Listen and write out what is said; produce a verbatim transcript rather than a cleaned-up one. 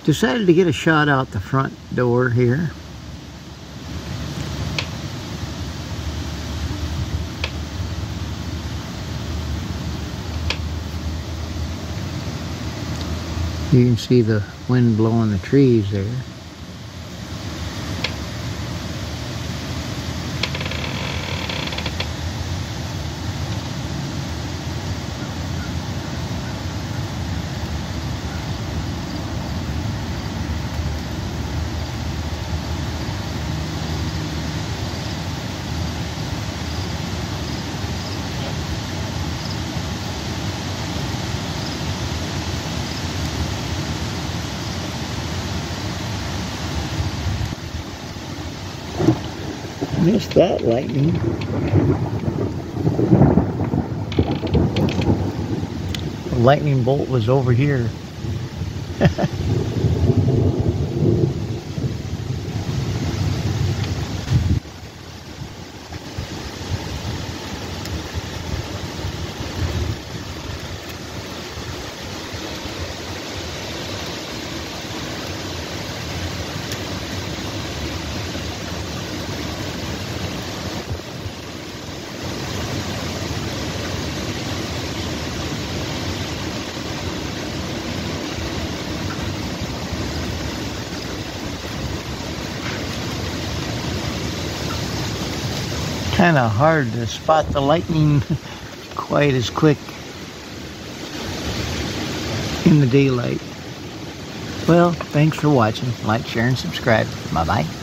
Decided to get a shot out the front door here. You can see the wind blowing the trees there. Missed that lightning. The lightning bolt was over here. Kind of hard to spot the lightning quite as quick in the daylight. Well, thanks for watching. Like, share, and subscribe. Bye-bye.